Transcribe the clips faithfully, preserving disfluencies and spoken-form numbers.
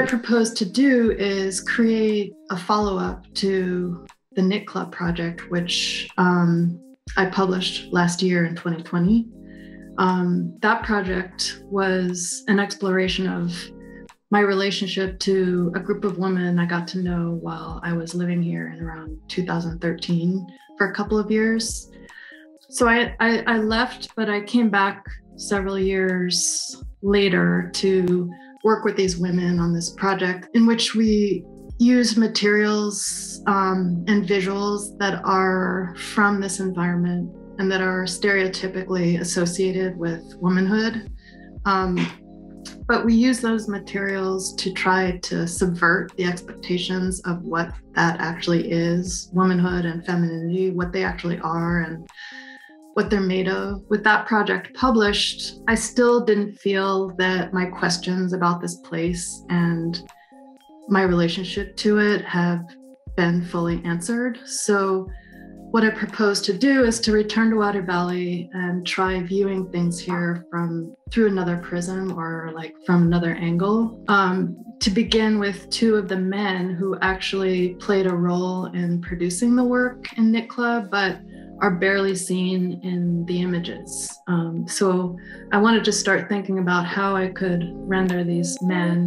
I propose to do is create a follow-up to the Knit Club project, which um, I published last year in twenty twenty. Um, that project was an exploration of my relationship to a group of women I got to know while I was living here in around two thousand thirteen for a couple of years. So I, I, I left, but I came back several years later to work with these women on this project in which we used materials um, and visuals that are from this environment and that are stereotypically associated with womanhood. Um, but we use those materials to try to subvert the expectations of what that actually is, womanhood and femininity, what they actually are and what they're made of. With that project published, I still didn't feel that my questions about this place and my relationship to it have been fully answered. So what I propose to do is to return to Water Valley and try viewing things here from through another prism or like from another angle. Um, to begin with two of the men who actually played a role in producing the work in Knit Club, but are barely seen in the images. Um, so I wanted to start thinking about how I could render these men.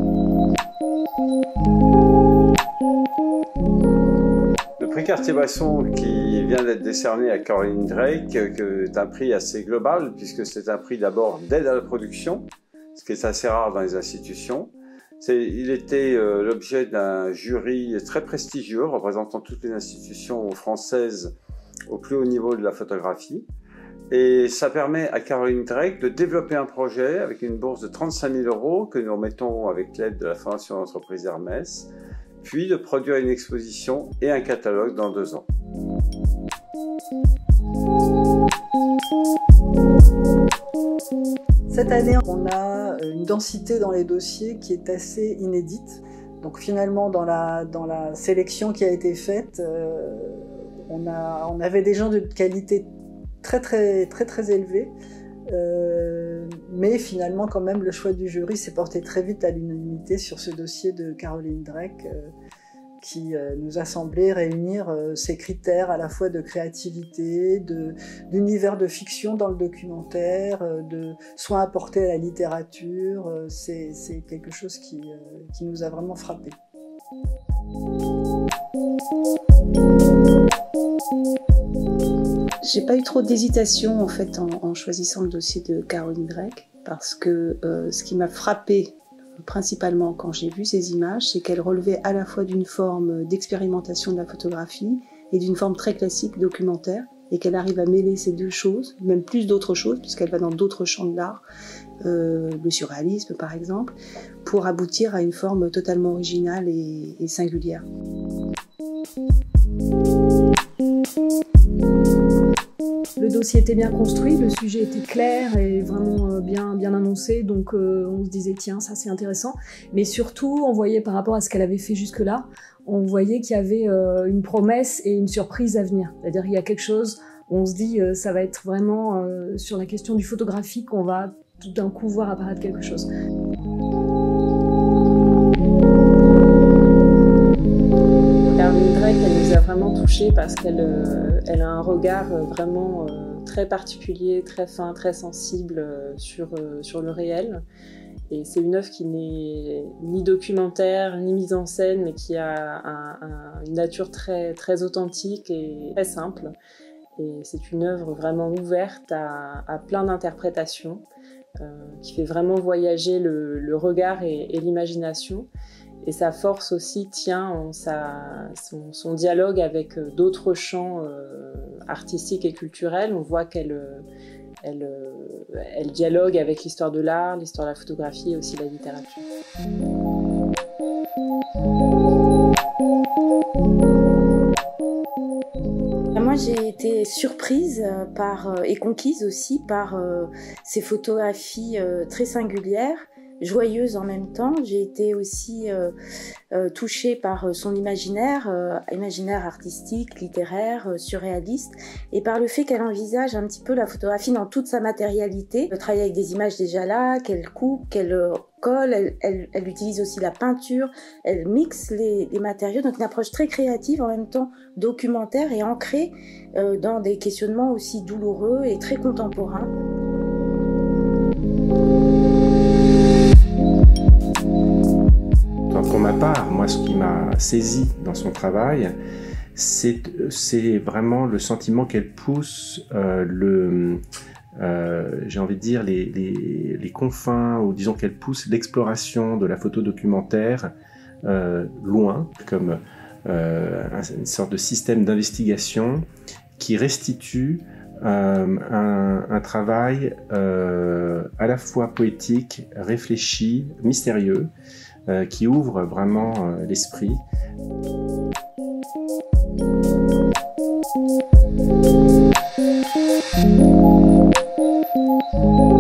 Le prix Cartier-Bresson qui vient d'être décerné à Caroline Drake est un prix assez global puisque c'est un prix d'abord d'aide à la production, ce qui est assez rare dans les institutions. Il était euh, l'objet d'un jury très prestigieux représentant toutes les institutions françaises au plus haut niveau de la photographie. Et ça permet à Caroline Drake de développer un projet avec une bourse de trente-cinq mille euros que nous remettons avec l'aide de la Fondation d'entreprise Hermès, puis de produire une exposition et un catalogue dans deux ans. Cette année, on a une densité dans les dossiers qui est assez inédite. Donc finalement, dans la, dans la sélection qui a été faite, euh, On, a, on avait des gens de qualité très très très très élevée, euh, mais finalement quand même le choix du jury s'est porté très vite à l'unanimité sur ce dossier de Caroline Drake euh, qui euh, nous a semblé réunir euh, ces critères à la fois de créativité, d'univers de, de fiction dans le documentaire, euh, de soins apportés à la littérature. Euh, c'est quelque chose qui, euh, qui nous a vraiment frappé. J'ai pas eu trop d'hésitation en fait en, en choisissant le dossier de Caroline Drake parce que euh, ce qui m'a frappé principalement quand j'ai vu ces images, c'est qu'elles relevaient à la fois d'une forme d'expérimentation de la photographie et d'une forme très classique documentaire et qu'elle arrive à mêler ces deux choses, même plus d'autres choses puisqu'elle va dans d'autres champs de l'art, euh, le surréalisme par exemple, pour aboutir à une forme totalement originale et, et singulière. Le dossier était bien construit, le sujet était clair et vraiment bien, bien annoncé, donc euh, on se disait tiens ça c'est intéressant, mais surtout on voyait par rapport à ce qu'elle avait fait jusque-là, on voyait qu'il y avait euh, une promesse et une surprise à venir, c'est-à-dire qu'il y a quelque chose où on se dit euh, ça va être vraiment euh, sur la question du photographique qu'on va tout d'un coup voir apparaître quelque chose. Caroline Drake, elle nous a vraiment touchés parce qu'elle euh, elle a un regard euh, vraiment euh, très particulier, très fin, très sensible euh, sur, euh, sur le réel. Et c'est une œuvre qui n'est ni documentaire, ni mise en scène, mais qui a un, un, une nature très, très authentique et très simple. Et c'est une œuvre vraiment ouverte à, à plein d'interprétations, euh, qui fait vraiment voyager le, le regard et, et l'imagination. Et sa force aussi tient en sa, son, son dialogue avec d'autres champs euh, artistiques et culturels. On voit qu'elle elle, elle dialogue avec l'histoire de l'art, l'histoire de la photographie et aussi la littérature. Moi, j'ai été surprise par, et conquise aussi par ces photographies très singulières, joyeuse en même temps. J'ai été aussi euh, euh, touchée par son imaginaire, euh, imaginaire artistique, littéraire, euh, surréaliste, et par le fait qu'elle envisage un petit peu la photographie dans toute sa matérialité. Elle travaille avec des images déjà là, qu'elle coupe, qu'elle euh, colle, elle, elle, elle utilise aussi la peinture, elle mixe les, les matériaux, donc une approche très créative, en même temps documentaire et ancrée euh, dans des questionnements aussi douloureux et très contemporains. Pour ma part, moi, ce qui m'a saisi dans son travail, c'est vraiment le sentiment qu'elle pousse euh, le... Euh, j'ai envie de dire les, les, les confins, ou disons qu'elle pousse l'exploration de la photo documentaire euh, loin, comme euh, une sorte de système d'investigation qui restitue euh, un, un travail euh, à la fois poétique, réfléchi, mystérieux, euh, qui ouvre vraiment euh, l'esprit. Thank you.